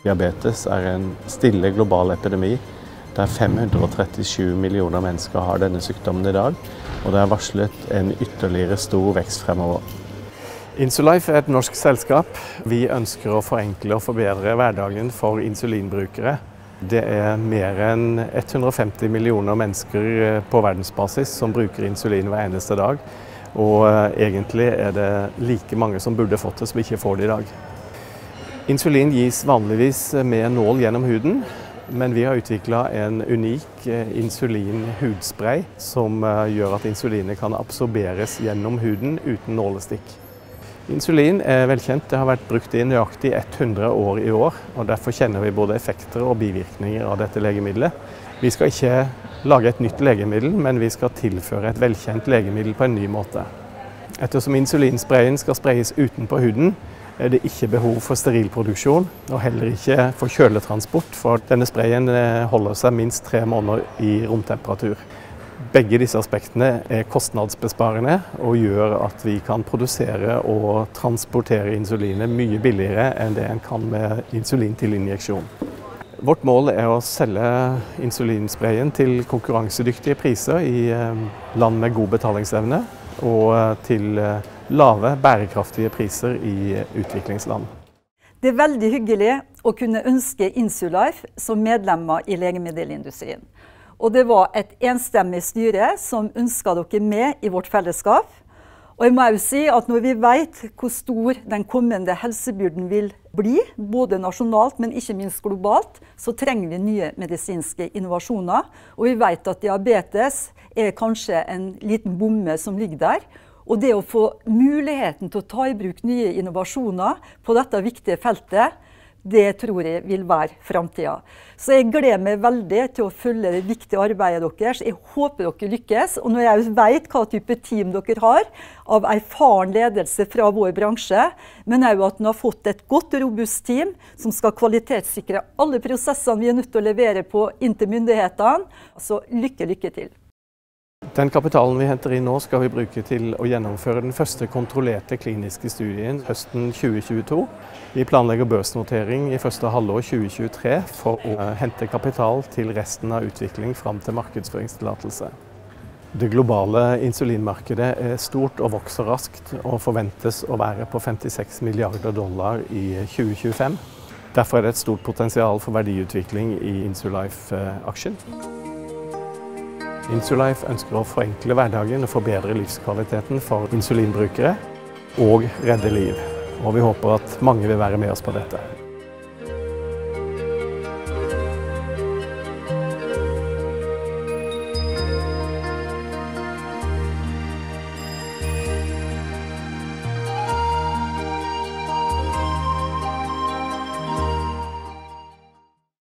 Diabetes er en stille global epidemi der 537 millioner mennesker har denne sykdommen i dag, og det er varslet en ytterligere stor vekst fremover. Insulife er et norsk selskap. Vi ønsker å forenkle og forbedre hverdagen for insulinbrukere. Det er mer enn 150 millioner mennesker på verdensbasis som bruker insulin hver eneste dag, og egentlig er det like mange som burde fått det, som ikke får det i dag. Insulin gis vanligvis med nål gjennom huden, men vi har utviklet en unik insulin-hudspray som gjør at insulinet kan absorberes gjennom huden uten nålestikk. Insulin er velkjent, det har vært brukt i nøyaktig 100 år i år, og derfor kjenner vi både effekter og bivirkninger av dette legemiddelet. Vi skal ikke lage et nytt legemiddel, men vi skal tilføre et velkjent legemiddel på en ny måte. Ettersom insulinsprayen skal sprayes utenpå huden, er det ikke behov for sterilproduksjon, og heller ikke for kjøletransport, for denne sprayen holder seg minst 3 måneder i romtemperatur. Begge disse aspektene er kostnadsbesparende og gjør at vi kan produsere og transportere insulinet mye billigere enn det en kan med insulin til injeksjon. Vårt mål er å selge insulinsprayen til konkurransedyktige priser i land med god betalingsevne og til lave, bærekraftige priser i utviklingsland. Det er veldig hyggelig å kunne ønske Insulife som medlemmer i legemiddelindustrien. Og det var et enstemmig styre som ønsket dere med i vårt fellesskap. Og jeg må også si at når vi vet hvor stor den kommende helsebyrden vil bli, både nasjonalt, men ikke minst globalt, så trenger vi nye medisinske innovasjoner. Og vi vet at diabetes er kanskje en liten bomme som ligger der. Og det å få muligheten til å ta i bruk nye innovasjoner på dette viktige feltet, det tror jeg vil være fremtiden. Så jeg gleder meg veldig til å følge det viktige arbeidet deres. Jeg håper dere lykkes, og når jeg vet hva type team dere har, av erfaren ledelse fra vår bransje, men også at dere har fått et godt og robust team som skal kvalitetssikre alle prosessene vi er nødt til å levere på inn til myndighetene. Så lykke til! Den kapitalen vi henter inn nå skal vi bruke til å gjennomføre den første kontrollerte kliniske studien høsten 2022. Vi planlegger børsnotering i første halvår 2023 for å hente kapital til resten av utvikling fram til markedsføringstillatelse. Det globale insulinmarkedet er stort og vokser raskt og forventes å være på $56 milliarder i 2025. Derfor er det et stort potensial for verdiutvikling i Insulife-aksjen. Insulife ønsker å forenkle hverdagen og forbedre livskvaliteten for insulinbrukere og redde liv. Og vi håper at mange vil være med oss på dette.